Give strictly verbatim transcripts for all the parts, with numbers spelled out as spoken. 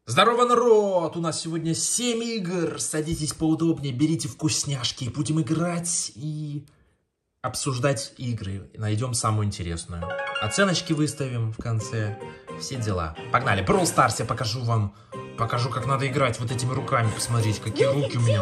Здорово, народ! У нас сегодня семь игр. Садитесь поудобнее, берите вкусняшки. Будем играть и обсуждать игры. Найдем самую интересную. Оценочки выставим в конце. Все дела. Погнали. Brawl Stars я покажу вам. Покажу, как надо играть вот этими руками. Посмотрите, какие руки у меня.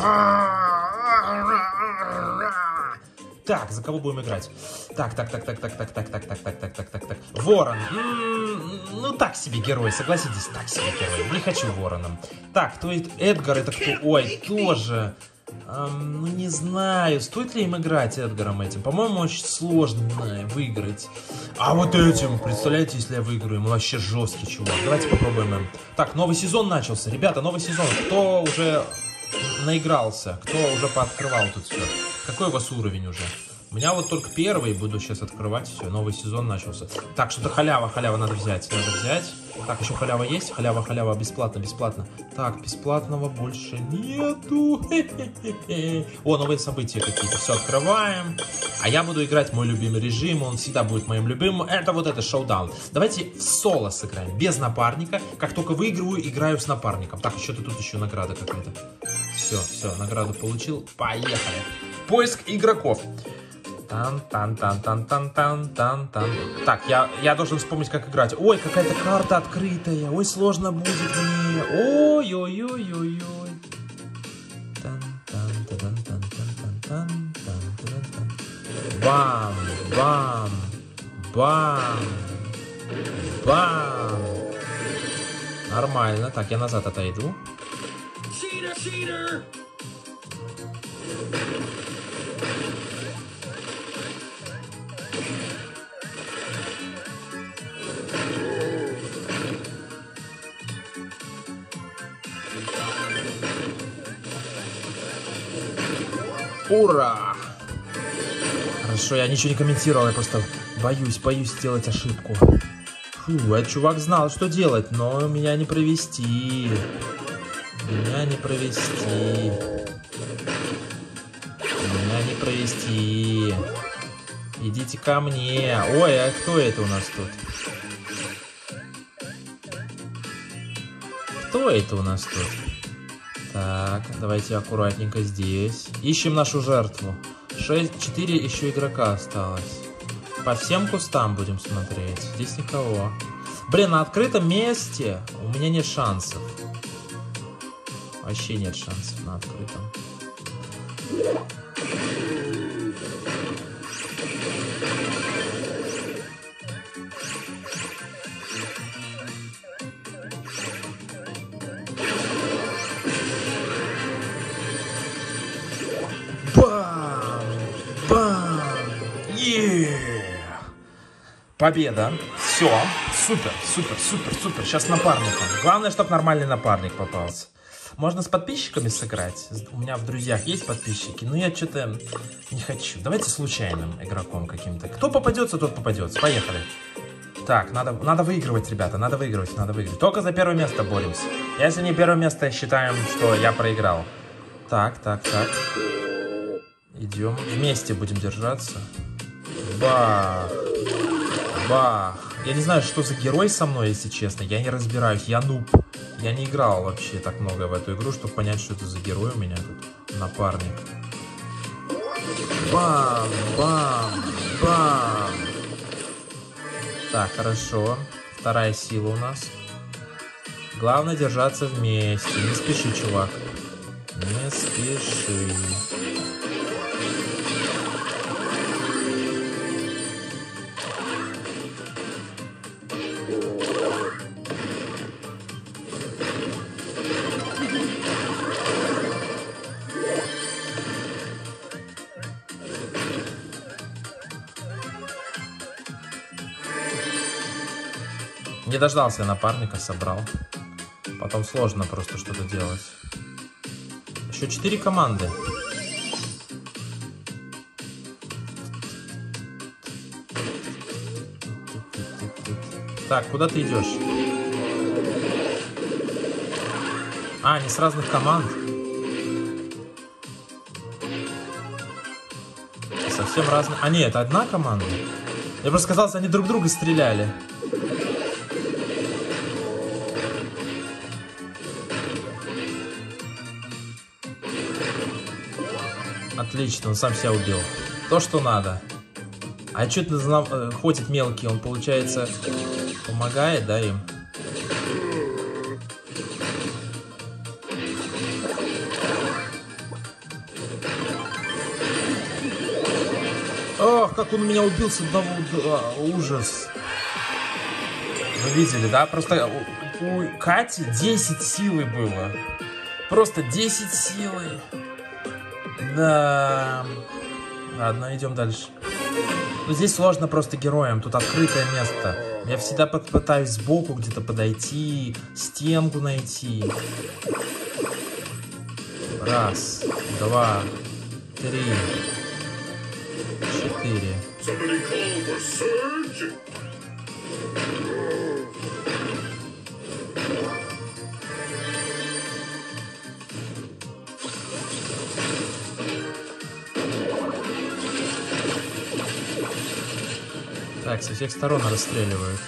Так, за кого будем играть? Так, так, так, так, так, так, так, так, так, так, так, так, так, так. Ворон. М-м, ну, так себе герой, согласитесь, так себе герой. Не хочу вороном. Так, кто это? Эдгар, это кто? Ой, тоже. Эм, ну, не знаю, стоит ли им играть Эдгаром этим. По-моему, очень сложно выиграть. А вот этим, представляете, если я выиграю, он вообще жесткий чувак. Давайте попробуем им. Так, новый сезон начался. Ребята, новый сезон. Кто уже наигрался? Кто уже пооткрывал тут все? Какой у вас уровень уже? У меня вот только первый, буду сейчас открывать, все, новый сезон начался. Так, что-то халява, халява надо взять, надо взять. Так, еще халява есть? Халява, халява, бесплатно, бесплатно. Так, бесплатного больше нету. Хе-хе-хе. О, новые события какие-то, все, открываем. А я буду играть мой любимый режим, он всегда будет моим любимым. Это вот это, шоудаун. Давайте в соло сыграем, без напарника. Как только выигрываю, играю с напарником. Так, еще-то тут еще награда какая-то. Все, все, награду получил, поехали. Поиск игроков. Тан-тан-тан-тан-тан-тан-тан-тан. Так, я, я должен вспомнить, как играть. Ой, какая-то карта открытая. Ой, сложно будет мне. Ой-ой-ой-ой-ой. Тан-тан-тан-тан-тан-тан-тан-тан-тан. Бам, бам, бам, бам. Нормально. Так, я назад отойду. Cheater, cheater. Ура! Хорошо, я ничего не комментировал, я просто боюсь, боюсь сделать ошибку. Фу, этот чувак знал, что делать, но меня не провести. Меня не провести. Меня не провести. Идите ко мне. Ой, а кто это у нас тут? Кто это у нас тут? Так, давайте аккуратненько здесь. Ищем нашу жертву. шесть, четыре еще игрока осталось. По всем кустам будем смотреть. Здесь никого. Блин, на открытом месте у меня нет шансов. Вообще нет шансов на открытом. Бам! Бам! Е-е-е! Победа! Все! Супер, супер, супер, супер! Сейчас напарником. Главное, чтобы нормальный напарник попался. Можно с подписчиками сыграть. У меня в друзьях есть подписчики, но я что-то не хочу. Давайте случайным игроком каким-то. Кто попадется, тот попадется. Поехали. Так, надо, надо выигрывать, ребята. Надо выигрывать, надо выигрывать. Только за первое место боремся. Если не первое место, считаем, что я проиграл. Так, так, так. Идем. Вместе будем держаться. Бах. Бах. Я не знаю, что за герой со мной, если честно. Я не разбираюсь. Я нуб. Я не играл вообще так много в эту игру, чтобы понять, что это за герой у меня тут. Напарник. Бам, бам, бам. Так, хорошо. Вторая сила у нас. Главное держаться вместе. Не спеши, чувак. Не спеши. Не дождался я напарника, собрал. Потом сложно просто что-то делать. Еще четыре команды. Так, куда ты идешь? А, они с разных команд. Совсем разные. А, нет, это одна команда. Я просто казалось, они друг друга стреляли. Отлично, он сам себя убил. То, что надо. А что это ходит мелкий? Он, получается, помогает, да, им? Ох, как он меня убил с одного удара. Ужас. Вы видели, да? Просто у, у Кати десять силы было. Просто десять силы. Да. Ладно, идем дальше. Ну, здесь сложно просто героям. Тут открытое место. Я всегда пытаюсь сбоку где-то подойти, стенку найти. Раз, два, три, четыре. Так, со всех сторон расстреливают.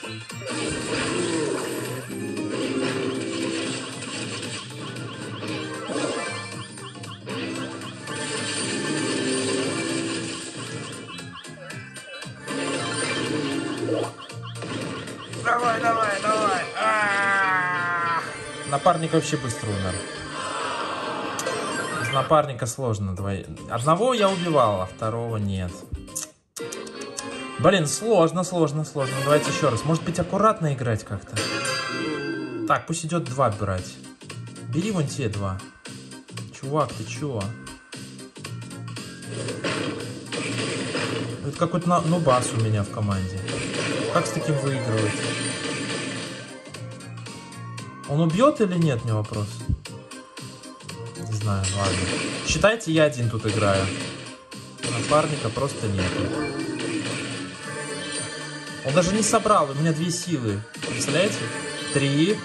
Давай, давай, давай. А-а-а! Напарник вообще быстро умер. Из напарника сложно. Двое... Одного я убивал, а второго нет. Блин, сложно, сложно, сложно. Давайте еще раз. Может быть, аккуратно играть как-то? Так, пусть идет два брать. Бери вон те два. Чувак, ты чего? Это какой-то нубас у меня в команде. Как с таким выигрывать? Он убьет или нет, мне вопрос. Не знаю, ладно. Считайте, я один тут играю. Напарника просто нету. Он даже не собрал, у меня две силы. Представляете? Три.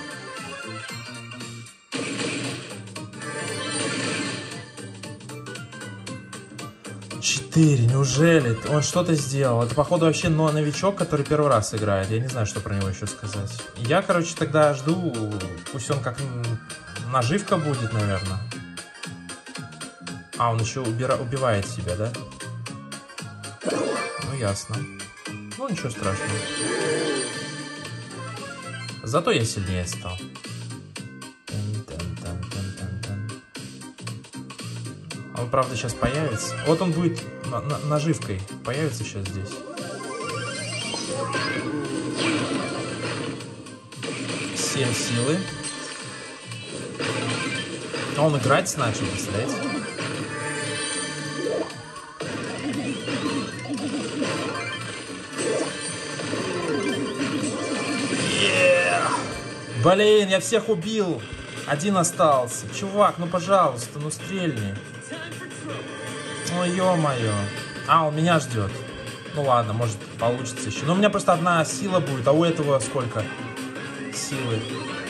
Четыре. Неужели? Он что-то сделал. Это, походу, вообще но новичок, который первый раз играет. Я не знаю, что про него еще сказать. Я, короче, тогда жду. Пусть он как наживка будет, наверное. А, он еще убира... убивает себя, да? Ну, ясно. Ну, ничего страшного. Зато я сильнее стал. А он, правда, сейчас появится. Вот он будет на на наживкой. Появится сейчас здесь. Семь силы. А он играть начал, представляете? Блин, я всех убил. Один остался. Чувак, ну пожалуйста, ну стрельни. Ну ё-моё. А, он меня ждет. Ну ладно, может получится еще. Но у меня просто одна сила будет, а у этого сколько силы?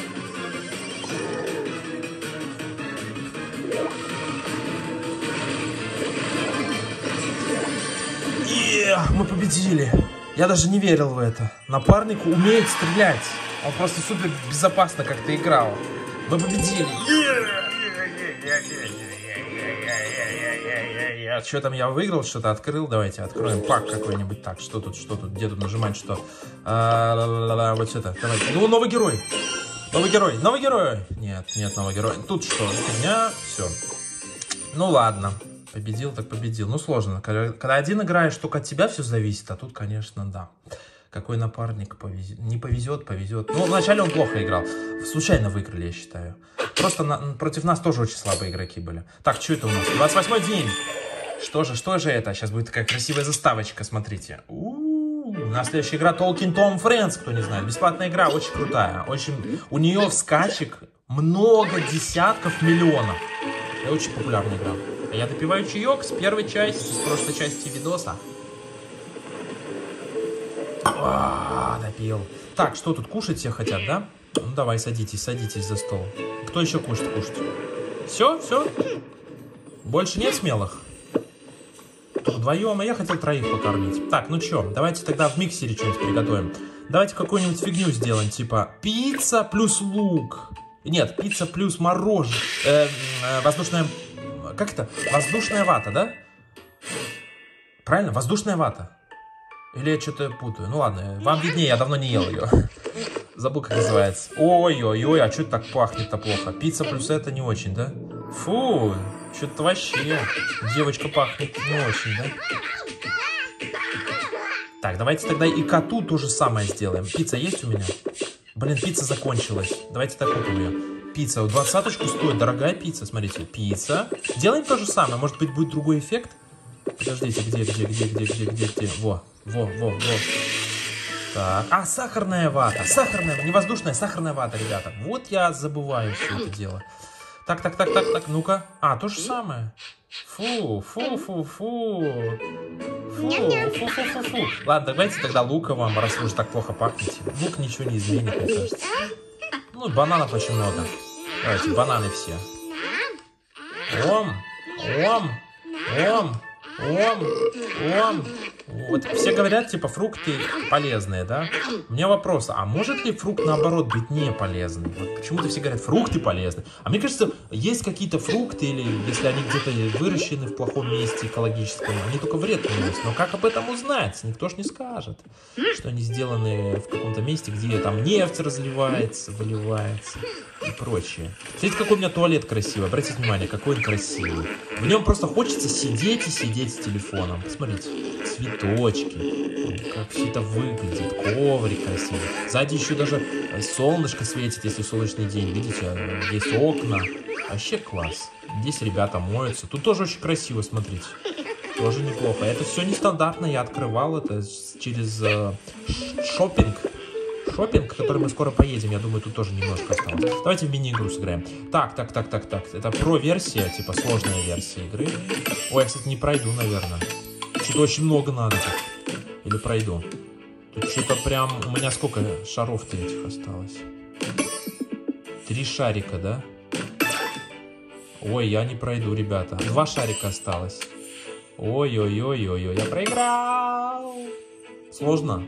Е-е-е, мы победили. Я даже не верил в это. Напарник умеет стрелять. Он просто супер безопасно как-то играл. Мы победили. Что там я выиграл? Что-то открыл? Давайте откроем пак какой-нибудь. Так, что тут, что тут? Где тут нажимать что? А, вот это. Давайте. Ну, новый герой. Новый герой. Новый герой. Нет, нет, новый герой. Тут что? Фигня. Все. Ну, ладно. Победил, так победил. Ну, сложно. Когда, когда один играешь, только от тебя все зависит. А тут, конечно, да. Какой напарник повезет. Не повезет, повезет. Ну, вначале он плохо играл. Случайно выиграли, я считаю. Просто на, против нас тоже очень слабые игроки были. Так, что это у нас? двадцать восьмой день. Что же, что же это? Сейчас будет такая красивая заставочка, смотрите. У-у-у. У нас следующая игра Talking Tom Friends, кто не знает. Бесплатная игра, очень крутая. Очень... У нее вскачек много десятков миллионов. Это очень популярная игра. А я допиваю чаек с первой части, с прошлой части видоса. А, допил. Так, что тут, кушать все хотят, да? Ну давай, садитесь, садитесь за стол. Кто еще кушать, кушать? Все, все? Больше нет смелых? Вдвоем, а я хотел троих покормить. Так, ну что, давайте тогда в миксере что-нибудь приготовим. Давайте какую-нибудь фигню сделаем, типа пицца плюс лук. Нет, пицца плюс мороженое. Э, э, воздушное Как это? Воздушная вата, да? Правильно? Воздушная вата. Или я что-то путаю? Ну ладно, вам виднее, я давно не ел ее. Забыл, как называется. Ой-ой-ой, а что это так пахнет-то плохо? Пицца плюс это не очень, да? Фу, что-то вообще. Девочка пахнет не очень, да? Так, давайте тогда и коту то же самое сделаем. Пицца есть у меня? Блин, пицца закончилась. Давайте так купим ее. Пицца, двадцаточку стоит, дорогая пицца, смотрите. Пицца. Делаем то же самое, может быть будет другой эффект? Подождите, где, где, где, где, где, где, где? Во, во, во, во. Так, а, сахарная вата, сахарная, не воздушная, сахарная вата, ребята. Вот я забываю все это дело. Так, так, так, так, так, ну-ка. А, то же самое. Фу, фу, фу, фу. Фу, фу, фу, фу, фу. Ладно, давайте тогда лука вам, раз вы уже так плохо пахнете. Лук ничего не изменит, мне кажется. Ну, бананов очень много. Давайте, бананы все. Ом, ом, ом, ом, ом. Вот все говорят, типа, фрукты полезные, да? У меня вопрос, а может ли фрукт, наоборот, быть не полезным? Вот почему-то все говорят, фрукты полезны. А мне кажется, есть какие-то фрукты, или если они где-то выращены в плохом месте экологическом, они только вред приносят. Но как об этом узнать? Никто ж не скажет, что они сделаны в каком-то месте, где там нефть разливается, выливается и прочее. Смотрите, какой у меня туалет красивый. Обратите внимание, какой он красивый. В нем просто хочется сидеть и сидеть с телефоном. Посмотрите, цветочки, как все это выглядит, коврик красивый. Сзади еще даже солнышко светит, если солнечный день. Видите, есть окна. Вообще класс. Здесь ребята моются. Тут тоже очень красиво, смотрите. Тоже неплохо. Это все нестандартно. Я открывал это через э, шопинг. Шопинг, который мы скоро поедем, я думаю, тут тоже немножко осталось. Давайте в мини-игру сыграем. Так, так, так, так, так. Это про-версия, типа сложная версия игры. Ой, я, кстати, не пройду, наверное. Что-то очень много надо тут. Или пройду. Тут что-то прям... У меня сколько шаров-то этих осталось? Три шарика, да? Ой, я не пройду, ребята. Два шарика осталось. Ой-ой-ой-ой-ой, я проиграл. Сложно?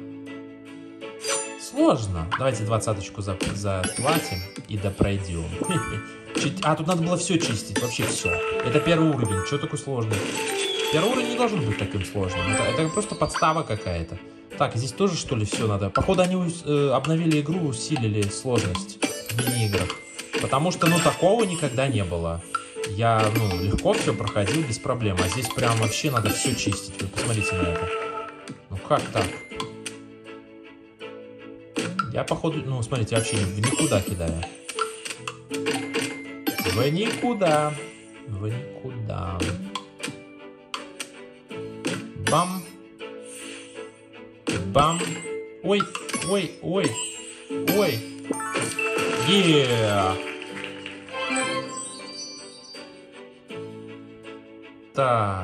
Сложно. Давайте двадцаточку заплатим и допройдем. А, тут надо было все чистить, вообще все. Это первый уровень, что такое сложный? Первый уровень не должен быть таким сложным. Это, это просто подстава какая-то. Так, здесь тоже, что ли, все надо? Походу, они э, обновили игру, усилили сложность в мини-играх. Потому что, ну, такого никогда не было. Я, ну, легко все проходил без проблем. А здесь прям вообще надо все чистить. Вы посмотрите на это. Ну, как так? Я, походу, ну, смотрите, вообще в никуда кидаю. В никуда. В никуда. Бам. Бам. Ой, ой, ой. Ой. Е. Так.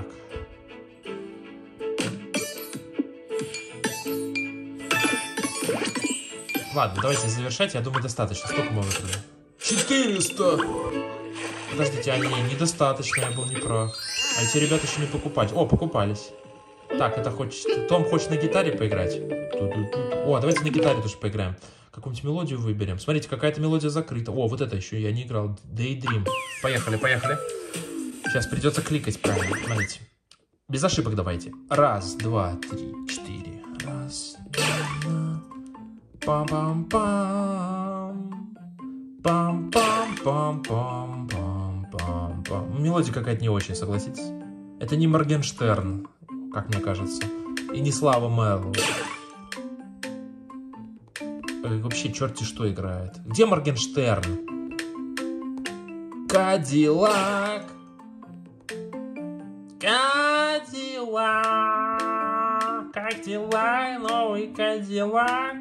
Ладно, давайте завершать. Я думаю, достаточно. Сколько мы выиграли? четыреста! Подождите, а не, недостаточно, я был неправ. А эти ребята еще не покупать. О, покупались. Так, это хочет... Том хочет на гитаре поиграть. О, давайте на гитаре тоже поиграем. Какую-нибудь мелодию выберем. Смотрите, какая-то мелодия закрыта. О, вот это еще я не играл. Daydream. Поехали, поехали. Сейчас придется кликать правильно. Смотрите. Без ошибок давайте. Раз, два, три, четыре. Раз, два, пам-пам-пам. Пам-пам-пам-пам-пам-пам. Мелодия какая-то не очень, согласитесь? Это не Моргенштерн, как мне кажется. И не Слава Мерлоу. Вообще черти что играет. Где Моргенштерн? Кадиллак. Кадиллак. Как дела, новый Кадиллак?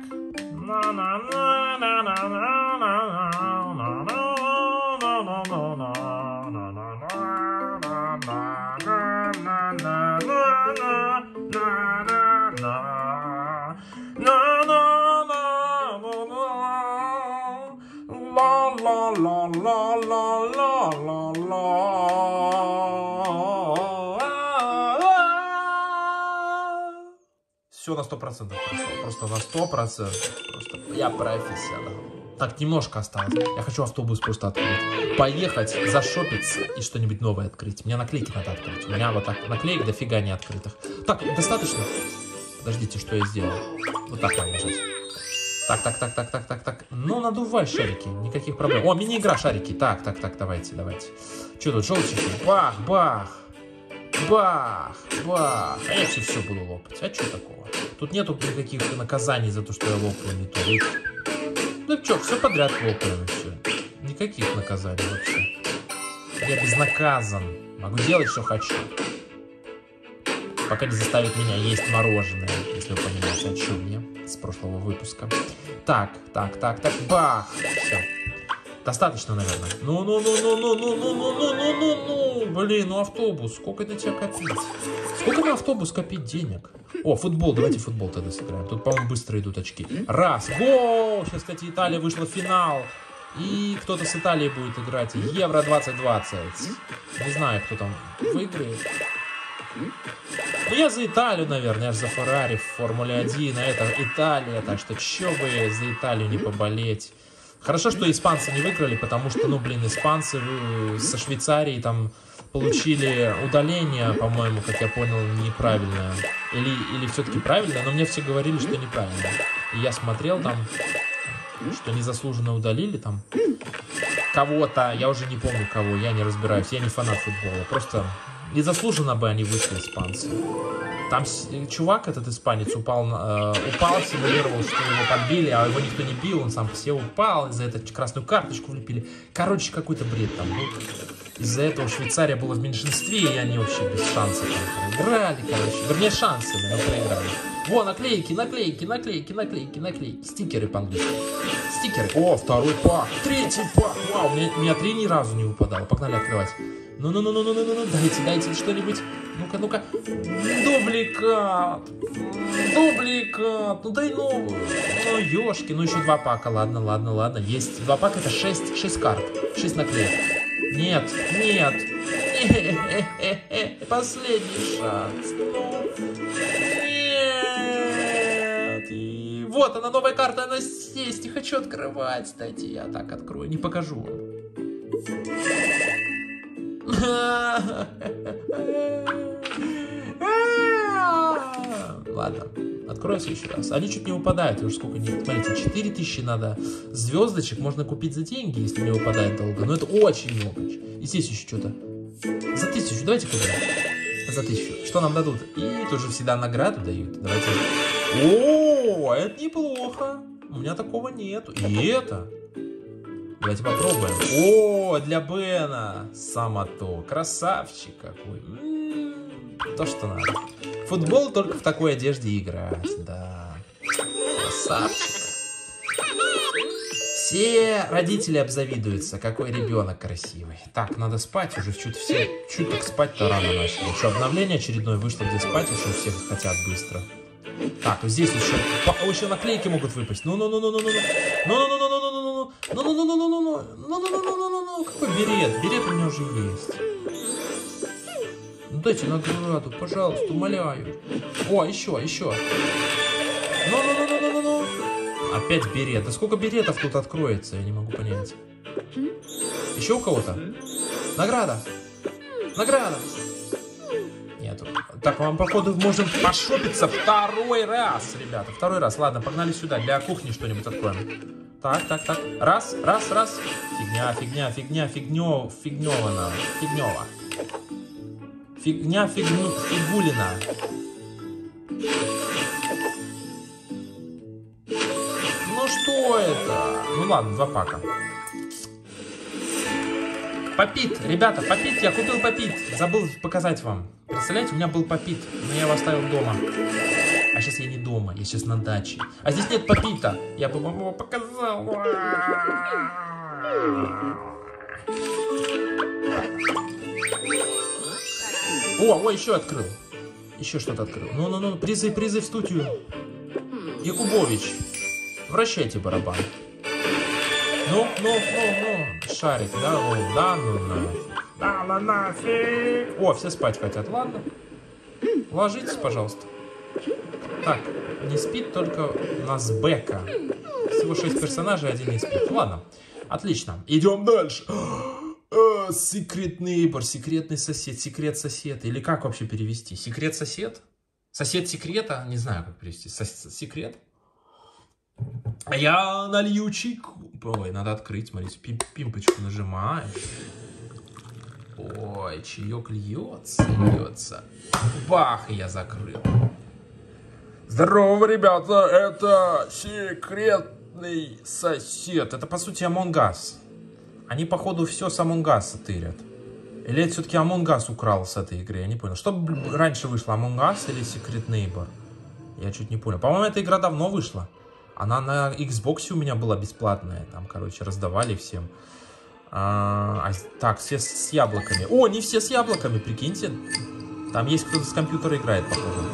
Все на сто процентов прошло. Просто на сто процентов. Просто я профессионал. Так, немножко осталось. Я хочу автобус просто открыть. Поехать, зашопиться и что-нибудь новое открыть. Мне наклейки надо открыть. У меня вот так наклеек дофига не открытых. Так, достаточно? Подождите, что я сделал. Вот так надо нажать. Так, так, так, так, так, так, так. Ну, надувай шарики, никаких проблем. О, мини-игра шарики. Так, так, так, давайте, давайте. Что тут, желтички? Бах, бах. Бах, бах. А я все, все буду лопать. А что такого? Тут нету никаких наказаний за то, что я лопаю не то. Ну что, все подряд лопаем и все. Никаких наказаний вообще. Я безнаказан. Могу делать, что хочу. Пока не заставит меня есть мороженое, если вы понимаете, о чем я с прошлого выпуска. Так, так, так, так, бах. Все. Достаточно, наверное. Ну, ну, ну, ну, ну, ну, ну, ну, ну, ну, ну, ну. Блин, ну автобус. Сколько на тебя копить? Сколько на автобус копить денег? О, футбол. Давайте футбол тогда сыграем. Тут, по-моему, быстро идут очки. Раз. Гол! Сейчас, кстати, Италия вышла в финал. И кто-то с Италией будет играть. Евро двадцать двадцать. Не знаю, кто там выиграет. Ну, я за Италию, наверное. Я же за Феррари в Формуле один. А это Италия. Так что, чё бы за Италию не поболеть. Хорошо, что испанцы не выиграли, потому что, ну, блин, испанцы со Швейцарией там получили удаление, по-моему, как я понял, неправильное. Или, или все-таки правильное, но мне все говорили, что неправильно. И я смотрел там, что незаслуженно удалили там кого-то, я уже не помню кого, я не разбираюсь, я не фанат футбола. Просто незаслуженно бы они вышли, испанцы. Там чувак, этот испанец, упал, э, упал, симулировал, что его подбили, а его никто не бил, он сам по себе упал, из-за этого красную карточку влепили. Короче, какой-то бред там был. Из-за этого Швейцария была в меньшинстве, и они вообще без шансов там проиграли, короче. Вернее, шансы, но проиграли. Во, наклейки, наклейки, наклейки, наклейки, наклейки. Стикеры по-английски. Стикеры. О, второй пак, третий пак. Вау, у меня, у меня три ни разу не выпадало. Погнали открывать. Ну-ну-ну-ну-ну-ну-ну, дайте, дайте что-нибудь. Ну-ка, ну-ка. Дубликат. Дубликат. Ну дай новую. Ну, ёшки. Ну, еще два пака. Ладно, ладно, ладно. Есть два пака, это шесть, шесть карт. шесть наклеек. Нет, нет. Нет. Последний шанс. Ну. Нет. И вот она, новая карта. Она здесь. Не хочу открывать. Дайте я так открою. Не покажу вам. Ладно, откроется еще раз. Они чуть не выпадают, уже сколько нет. Смотрите, четыре тысячи надо звездочек можно купить за деньги, если не выпадает долго. Но это очень много. И здесь еще что-то. За тысячу, давайте купим. За тысячу. Что нам дадут? И тоже всегда награду дают. Давайте. О, это неплохо. У меня такого нету. И это. Давайте попробуем. О, для Бена. Само то. Красавчик какой. М-м-м, то, что надо. Футбол только в такой одежде играть. Да. Красавчик. Все родители обзавидуются, какой ребенок красивый. Так, надо спать уже. Чуть все, чуть так спать-то рано начали. Что, обновление очередное вышло, где спать уже все хотят быстро. Так, вот здесь еще, о, еще наклейки могут выпасть. Ну-ну-ну-ну-ну-ну. Ну-ну-ну-ну-ну-ну-ну. Ну-ну-ну-ну-ну-ну-ну. Какой берет? Берет у меня уже есть. Ну дайте награду, пожалуйста, умоляю. О, еще, еще. Ну-ну-ну-ну-ну-ну. Опять берет. Да сколько беретов тут откроется, я не могу понять. Еще у кого-то? Награда. Награда. Нету. Так, вам, походу, можем пошопиться второй раз, ребята. Второй раз. Ладно, погнали сюда. Для кухни что-нибудь откроем. Так, так, так. Раз, раз, раз. Фигня, фигня, фигня, фигнё, фигнёвана. Фигнёва. Фигня, фигню, фигулина. Ну что это? Ну ладно, два пака. Попит, ребята, попит, я купил попит. Забыл показать вам. Представляете, у меня был попит, но я его оставил дома. А сейчас я не дома, я сейчас на даче. А здесь нет попита. Я бы вам его показал. О, о, еще открыл. Еще что-то открыл. Ну-ну-ну, призы, призы в студию. Якубович, вращайте барабан. Ну, ну, ну, ну, шарик, да, ну, да, ну, нафиг. Да, ну, нафиг. О, все спать хотят, ладно. Ложитесь, пожалуйста. Так, не спит только у нас Бека. Всего шесть персонажей, один не спит. Ладно, отлично. Идем дальше. Secret neighbor, секретный сосед, секрет сосед. Или как вообще перевести? Секрет сосед? Сосед секрета? Не знаю, как перевести. Сос секрет? Я налью чайку. Ой, надо открыть, смотрите. Пим пимпочку нажимаешь. Ой, чаек льется, льется. Бах, и я закрыл. Здорово, ребята, это секретный сосед. Это, по сути, Among Us. Они, походу, все с Among Us тырят. Или это все-таки Among Us украл с этой игры, я не понял. Что раньше вышло, Among Us или Secret Neighbor? Я чуть не понял. По-моему, эта игра давно вышла. Она на Xbox у меня была бесплатная. Там, короче, раздавали всем. А, так, все с яблоками. О, не все с яблоками, прикиньте. Там есть кто-то с компьютера играет, походу.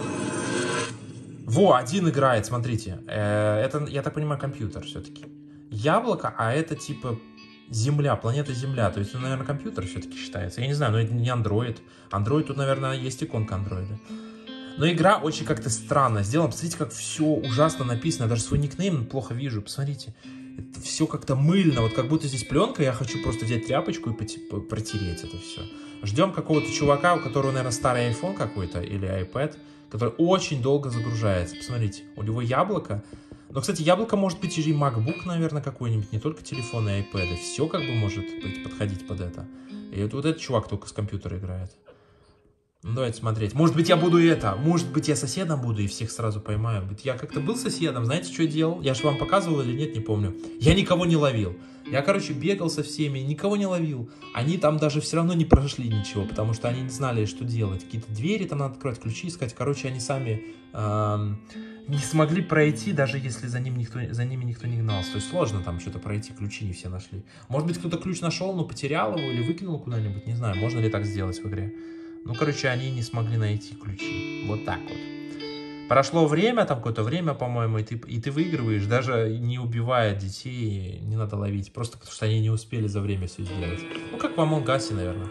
Во, один играет, смотрите. Это, я так понимаю, компьютер все-таки. Яблоко, а это типа Земля, планета Земля. То есть, ну, наверное, компьютер все-таки считается. Я не знаю, но это не Android. Android, тут, наверное, есть иконка андроида. Но игра очень как-то странно сделана. Посмотрите, как все ужасно написано. Я даже свой никнейм плохо вижу. Посмотрите. Это все как-то мыльно. Вот как будто здесь пленка. Я хочу просто взять тряпочку и протереть это все. Ждем какого-то чувака, у которого, наверное, старый iPhone какой-то или iPad, который очень долго загружается. Посмотрите, у него яблоко. Но, кстати, яблоко может быть и MacBook, наверное, какой-нибудь. Не только телефоны и iPad. Все как бы может быть подходить под это. И вот, вот этот чувак только с компьютера играет. Ну, давайте смотреть. Может быть, я буду это. Может быть, я соседом буду и всех сразу поймаю. Я как-то был соседом. Знаете, что я делал? Я же вам показывал или нет, не помню. Я никого не ловил. Я, короче, бегал со всеми, никого не ловил. Они там даже все равно не прошли ничего, потому что они не знали, что делать. Какие-то двери там надо открывать, ключи искать. Короче, они сами эм, не смогли пройти, даже если за, ним никто, за ними никто не гнался. То есть сложно там что-то пройти, ключи не все нашли. Может быть, кто-то ключ нашел, но потерял его или выкинул куда-нибудь. Не знаю, можно ли так сделать в игре. Ну, короче, они не смогли найти ключи. Вот так вот. Прошло время, там какое-то время, по-моему, и ты, и ты выигрываешь, даже не убивая детей, не надо ловить. Просто потому что они не успели за время все сделать. Ну, как в Among Us, наверное.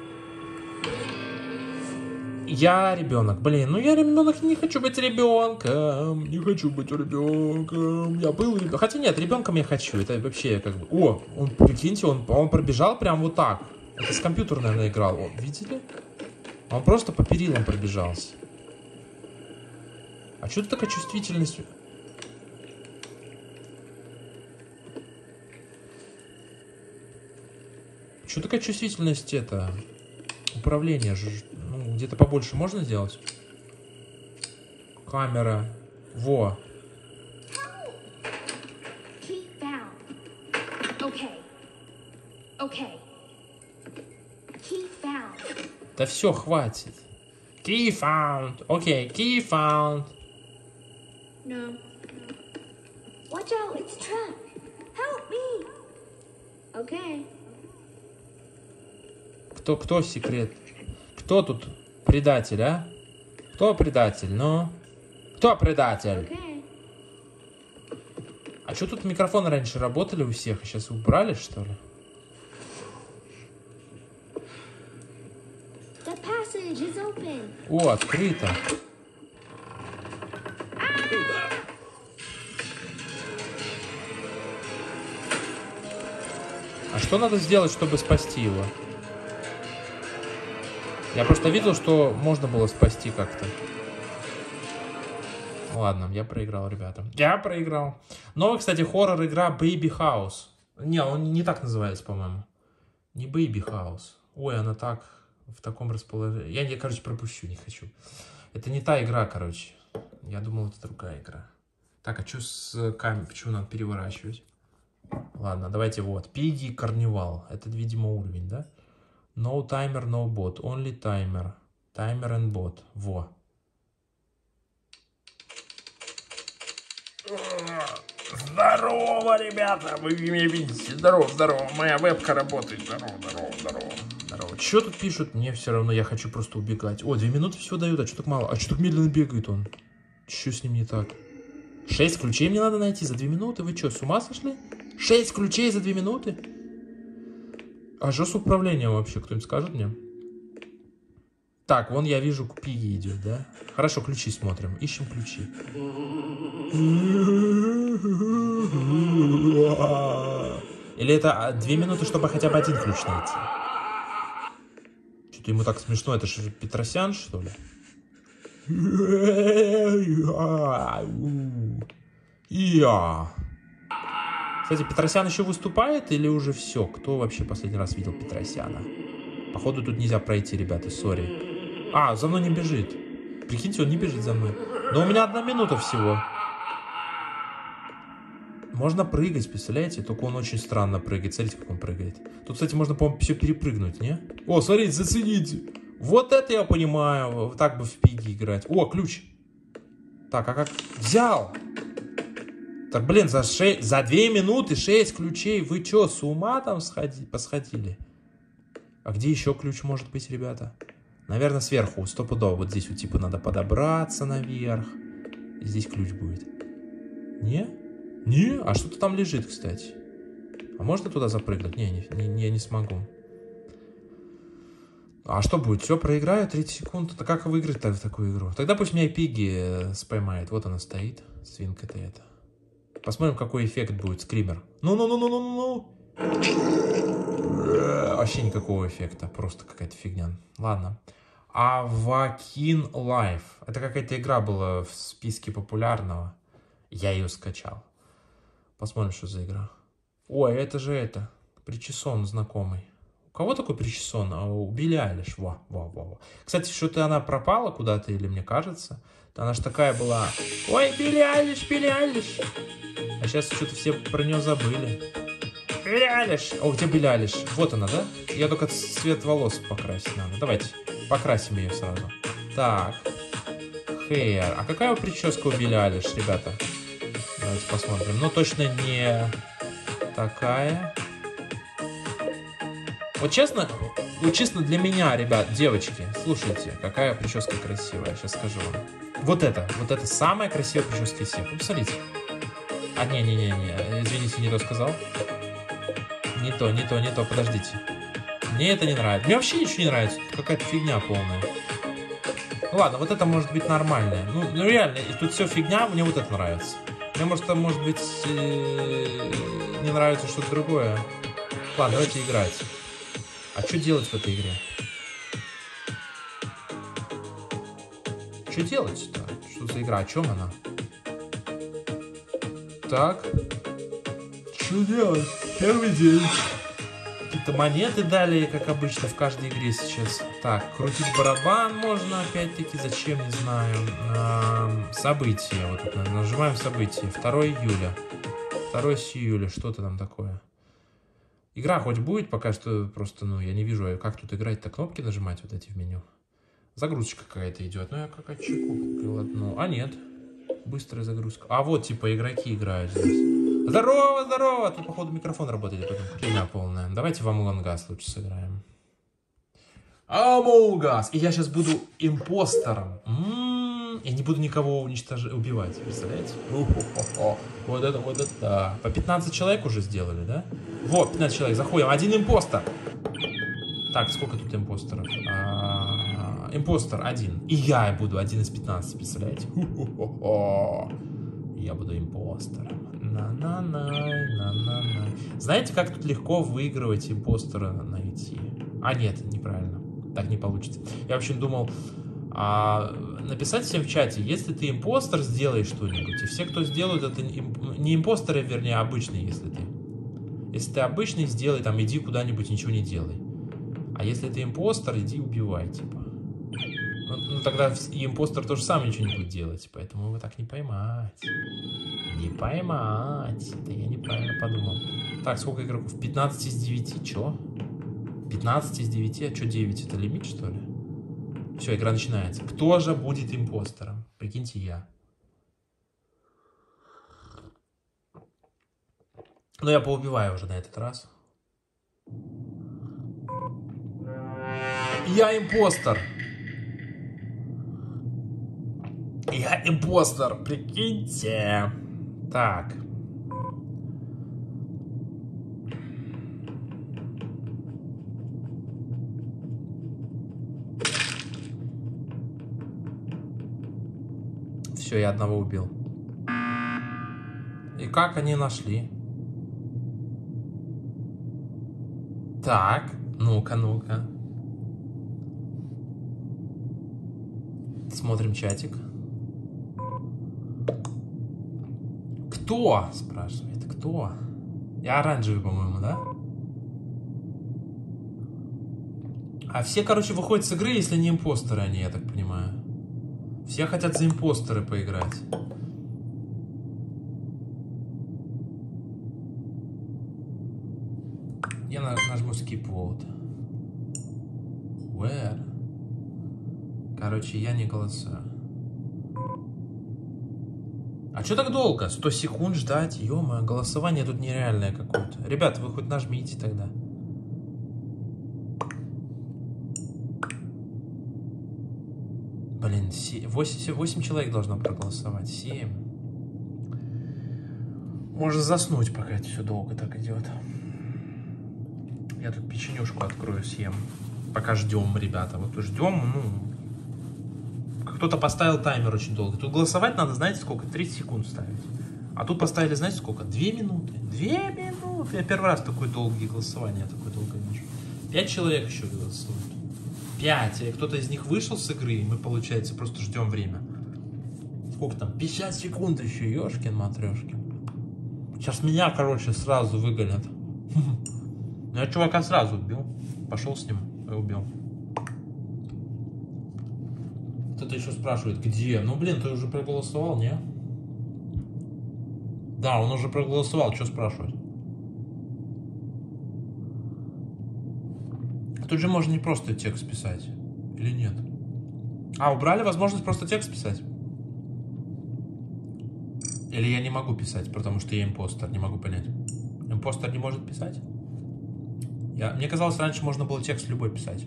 Я ребенок. Блин, ну я ребенок, не хочу быть ребенком. Не хочу быть ребенком. Я был ребенком. Хотя нет, ребенком я хочу. Это вообще как бы... О, он, прикиньте, он, он пробежал прям вот так. Это с компьютера, наверное, играл. О, видели? Он просто по перилам пробежался. А что тут такая чувствительность? Что такая чувствительность это? Управление же. Ну, где-то побольше можно сделать? Камера. Во. Да все, хватит. Key found. Окей, okay, key found. No. Watch out, it's trapped. Help me. Okay. Кто, кто секрет? Кто тут предатель, а? Кто предатель, ну? Кто предатель? Okay. А что тут микрофоны раньше работали у всех, а сейчас убрали, что ли? The passage is open. О, открыто. А что надо сделать, чтобы спасти его? Я просто видел, что можно было спасти как-то. Ладно, я проиграл, ребята. Я проиграл. Новая, кстати, хоррор-игра Baby House. Не, он не так называется, по-моему. Не Baby House. Ой, она так, в таком расположении. Я, я, короче, пропущу, не хочу. Это не та игра, короче. Я думал, это другая игра. Так, а что с камерой? Почему надо переворачивать? Ладно, давайте вот. Piggy Carnival. Это, видимо, уровень, да? No timer, no bot. Only timer. Timer and bot. Во. Здорово, ребята! Вы меня видите? Здорово, здорово. Моя вебка работает. Здорово, здорово, здорово. Здорово. Что тут пишут? Мне все равно, я хочу просто убегать. О, две минуты всего дают, а что так мало? А что так медленно бегает он? Что с ним не так? Шесть ключей мне надо найти за две минуты? Вы что, с ума сошли? Шесть ключей за две минуты? А что с управлением вообще? Кто-нибудь скажет мне? Так, вон я вижу, к Пиги идет, да? Хорошо, ключи смотрим. Ищем ключи. Или это две минуты, чтобы хотя бы один ключ найти? Что-то ему так смешно. Это же Петросян, что ли? Я. Кстати, Петросян еще выступает или уже все? Кто вообще последний раз видел Петросяна? Походу тут нельзя пройти, ребята, сори. А, за мной не бежит. Прикиньте, он не бежит за мной. Но у меня одна минута всего. Можно прыгать, представляете? Только он очень странно прыгает. Смотрите, как он прыгает. Тут, кстати, можно, по-моему, все перепрыгнуть, не? О, смотрите, зацените. Вот это я понимаю. Так бы в Пиги играть. О, ключ. Так, а как? Взял. Так, блин, за, ше... за две минуты шесть ключей. Вы что, с ума там сходи... посходили? А где еще ключ может быть, ребята? Наверное, сверху, стопудово. Вот здесь вот типа надо подобраться наверх. И здесь ключ будет. Не? Не? А что-то там лежит, кстати. А можно туда запрыгнуть? Не, не, не, я не смогу. А что будет? Все, проиграю тридцать секунд. Это как выиграть-то в такую игру? Тогда пусть меня Пиги споймает. Вот она стоит. Свинка-то эта. Посмотрим, какой эффект будет. Скример. Ну-ну-ну-ну-ну-ну. Вообще никакого эффекта. Просто какая-то фигня. Ладно. Авакин Лайф. Это какая-то игра была в списке популярного. Я ее скачал. Посмотрим, что за игра. Ой, это же это. Причесон знакомый. У кого такой причесон? А у Билли Айлиш. Во, во, во, во. Кстати, что-то она пропала куда-то, или мне кажется. Она же такая была. Ой, Билли Айлиш, Билли Айлиш. А сейчас что-то все про нее забыли. Билли Айлиш. О, где Билли Айлиш? Вот она, да? Я только цвет волос покрасить надо. Давайте покрасим ее сразу. Так. Hair. А какая прическа у Билли Айлиш, ребята? Давайте посмотрим. Ну, точно не такая. Вот честно, вот честно для меня, ребят, девочки, слушайте, какая прическа красивая, сейчас скажу вам. Вот это, вот это самая красивая прическа из всех. Посмотрите. А, не-не-не-не, извините, не то сказал. Не то, не то, не то, подождите. Мне это не нравится. Мне вообще ничего не нравится, какая-то фигня полная. Ну ладно, вот это может быть нормальное. Ну, ну реально, и тут все фигня, мне вот это нравится. Мне может, там, может быть, э, не нравится что-то другое. Ладно, давайте играть. А что делать в этой игре? Что делать-то? Что за игра? О чем она? Так. Что делать? Первый день. Какие-то монеты дали, как обычно, в каждой игре сейчас. Так, крутить барабан можно, опять-таки, зачем, не знаю. А, события. Вот тут нажимаем события. второе июля. второе июля. Что-то там такое. Игра хоть будет, пока что просто, ну, я не вижу, как тут играть-то, кнопки нажимать вот эти в меню. Загрузочка какая-то идет. Ну, я как чеку купил одну. А, нет. Быстрая загрузка. А вот, типа, игроки играют здесь. Здорово, здорово! Тут, походу, микрофон работает, потом фигня полная. Давайте в Among Us лучше сыграем. Among Us! И я сейчас буду импостером. М-м-м. Я не буду никого уничтожать, убивать, представляете? У-ху-ху-ху. Вот это, вот это. По пятнадцать человек уже сделали, да? Вот, пятнадцать человек, заходим. Один импостер. Так, сколько тут импостеров? А, импостер один. И я буду один из пятнадцати, представляете? Ху-ху-ху-ху. Я буду импостером. На-на-на, на-на-на. Знаете, как тут легко выигрывать импостера найти? А, нет, неправильно. Так не получится. Я, в общем, думал... А, написать всем в чате, если ты импостер, сделай что-нибудь. И все, кто сделают, это не импостеры, вернее, обычные, если ты. Если ты обычный, сделай, там, иди куда-нибудь, ничего не делай. А если ты импостер, иди убивай, типа. Ну, ну тогда и импостер тоже сам ничего не будет делать, поэтому его так не поймать. Не поймать. Это я неправильно подумал. Так, сколько игроков? пятнадцать из девяти, чё? пятнадцать из девяти, а чё девять? Это лимит, что ли? Все, игра начинается. Кто же будет импостером? Прикиньте, я. Но я поубиваю уже на этот раз. Я импостер. Я импостер, прикиньте. Так. Все, я одного убил. И как они нашли? Так, ну-ка, ну-ка. Смотрим чатик. Кто? Спрашивает. Кто? Я оранжевый, по-моему, да? А все, короче, выходят с игры, если не импостеры они, я так понимаю. Все хотят за импостеры поиграть. Я нажму skip vote. Where? Короче, я не голосую. А что так долго? сто секунд ждать? Ё-моё, голосование тут нереальное какое-то. Ребята, вы хоть нажмите тогда. Блин, восемь человек должно проголосовать. семь. Можно заснуть, пока это все долго так идет. Я тут печенюшку открою, съем. Пока ждем, ребята. Вот ждем, ну... Кто-то поставил таймер очень долго. Тут голосовать надо, знаете, сколько? тридцать секунд ставить. А тут поставили, знаете, сколько? две минуты. две минуты. Я первый раз такое долгое голосование, такое долгое вижу. пять человек еще голосуют. пять. Кто-то из них вышел с игры, и мы, получается, просто ждем время. Сколько там? пятьдесят секунд еще, ёшкин-матрёшкин. Сейчас меня, короче, сразу выгонят. Я чувака сразу убил. Пошел с ним и убил. Кто-то еще спрашивает, где? Ну, блин, ты уже проголосовал, не? Да, он уже проголосовал, что спрашивать? Тут же можно не просто текст писать. Или нет? А, убрали возможность просто текст писать? Или я не могу писать, потому что я импостер, не могу понять. Импостер не может писать? Я... Мне казалось, раньше можно было текст любой писать.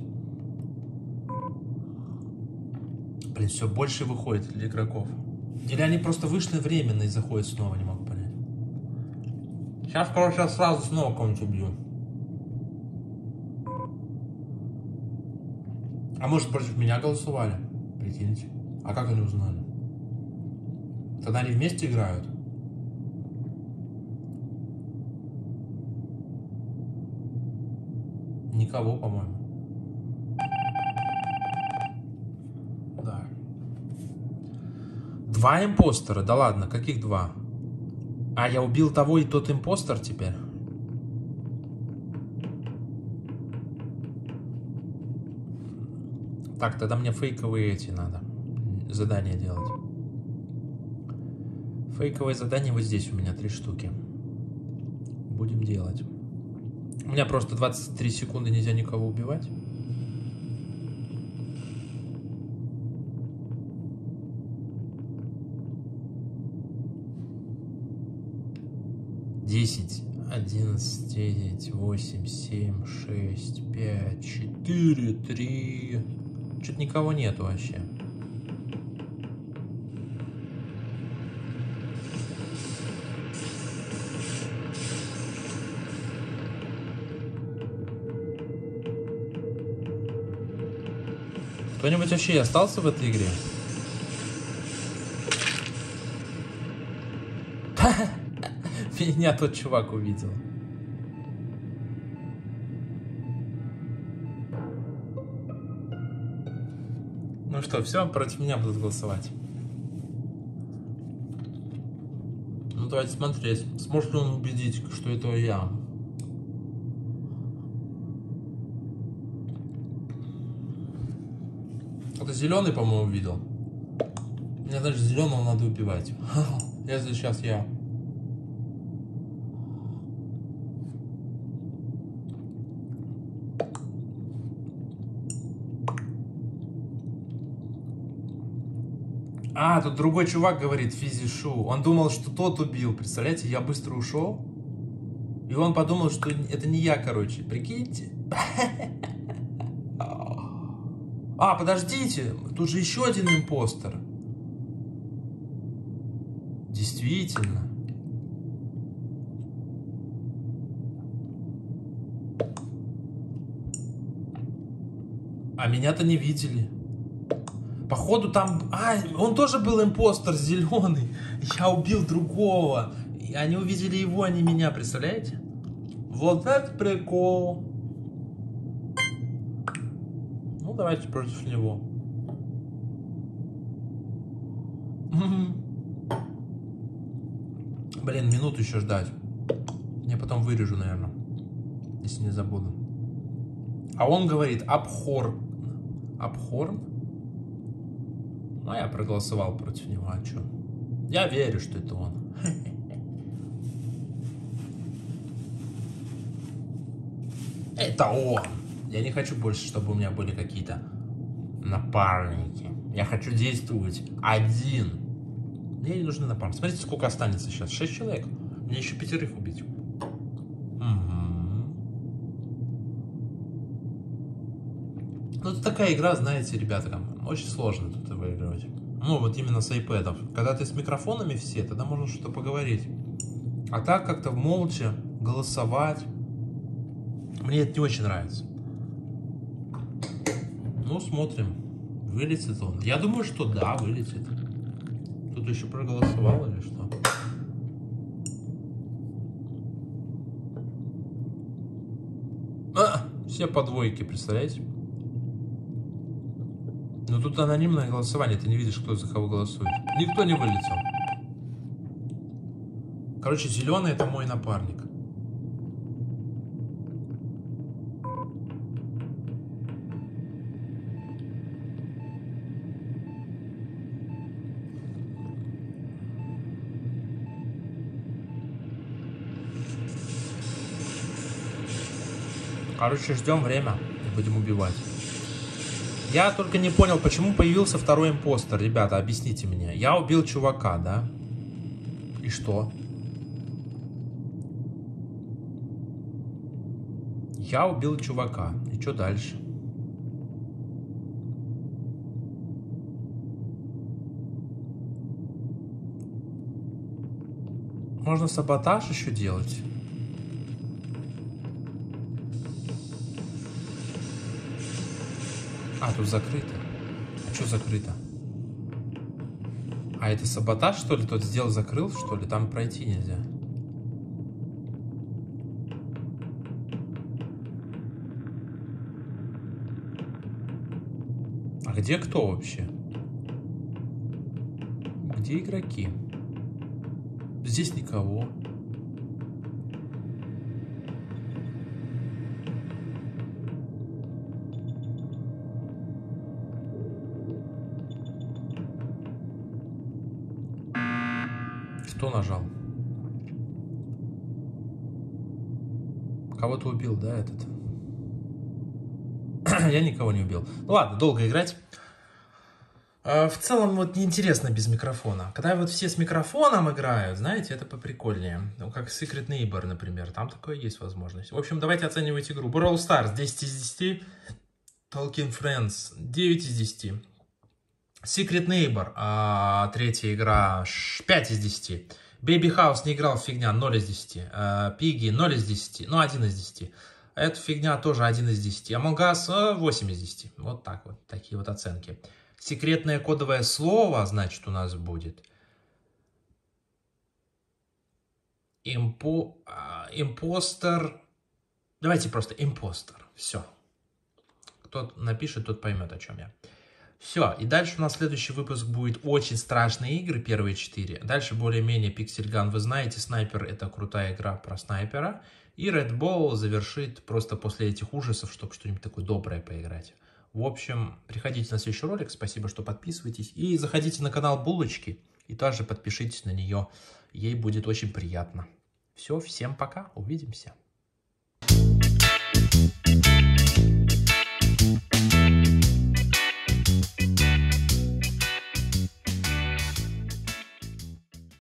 Блин, все больше выходит для игроков. Или они просто вышли временно и заходят снова, не могу понять. Сейчас, короче, я сразу снова кого-нибудь убью. А может, против меня голосовали? Прикиньте. А как они узнали? Тогда они вместе играют? Никого, по-моему. Да. Два импостера? Да ладно, каких два? А, я убил того и тот импостер теперь? Так, тогда мне фейковые эти надо. Задания делать. Фейковые задания вот здесь у меня три штуки. Будем делать. У меня просто двадцать три секунды нельзя никого убивать. десять, одиннадцать, девять, восемь, семь, шесть, пять, четыре, три. Что-то никого нету вообще. Кто-нибудь вообще остался в этой игре? Меня тот чувак увидел. Ну что, все, против меня будут голосовать. Ну давайте смотреть, сможет ли он убедить, что это я. Это зеленый, по-моему, видел. Мне даже зеленого надо убивать. Если сейчас я. А, тут другой чувак говорит, Физишу. Он думал, что тот убил. Представляете, я быстро ушел. И он подумал, что это не я, короче. Прикиньте. А, подождите. Тут же еще один импостер. Действительно. А меня-то не видели. Походу там... А, он тоже был импостер зеленый. Я убил другого. И они увидели его, а не меня, представляете? Вот это прикол. Ну, давайте против него. Блин, минуту еще ждать. Я потом вырежу, наверное. Если не забуду. А он говорит Абхорн. Абхорн? Ну, я проголосовал против него. А что? Я верю, что это он. Это он. Я не хочу больше, чтобы у меня были какие-то напарники. Я хочу действовать один. Мне не нужны напарники. Смотрите, сколько останется сейчас. Шесть человек. Мне еще пятерых убить. Ну, это такая игра, знаете, ребята, там, очень сложно тут выигрывать. Ну, вот именно с айпэдов. Когда ты с микрофонами все, тогда можно что-то поговорить. А так как-то молча голосовать. Мне это не очень нравится. Ну, смотрим. Вылетит он. Я думаю, что да, вылетит. Тут еще проголосовал или что? А, все по двойке, представляете? Но тут анонимное голосование, ты не видишь, кто за кого голосует. Никто не вылетел. Короче, зеленый — это мой напарник. Короче, ждем время и будем убивать. Я только не понял, почему появился второй импостер. Ребята, объясните мне. Я убил чувака, да? И что? Я убил чувака. И что дальше? Можно саботаж еще делать. А, тут закрыто. А что закрыто? А это саботаж, что ли? Тот сделал, закрыл, что ли? Там пройти нельзя. А где кто вообще? Где игроки? Здесь никого. Кто нажал? Кого-то убил, да, этот? Я никого не убил. Ну ладно, долго играть. В целом, вот неинтересно без микрофона. Когда вот все с микрофоном играют, знаете, это поприкольнее. Ну, как Secret Neighbor, например. Там такое есть возможность. В общем, давайте оценивать игру. Brawl Stars десять из десяти. Talking Friends девять из десяти. Secret Neighbor, а, третья игра, пять из десяти. Baby House не играл, фигня, ноль из десяти. Piggy ноль из десяти, ну один из десяти. Эта фигня тоже один из десяти. Among Us восемь из десяти. Вот так вот, такие вот оценки. Секретное кодовое слово, значит, у нас будет. Импо... Импостер. Давайте просто импостер. Все. Кто напишет, тот поймет, о чем я. Все, и дальше у нас следующий выпуск будет очень страшные игры, первые четыре. Дальше более-менее Пиксельган, вы знаете, Снайпер — это крутая игра про снайпера. И Red Ball завершит просто после этих ужасов, чтобы что-нибудь такое доброе поиграть. В общем, приходите на следующий ролик, спасибо, что подписываетесь. И заходите на канал Булочки и также подпишитесь на нее, ей будет очень приятно. Все, всем пока, увидимся.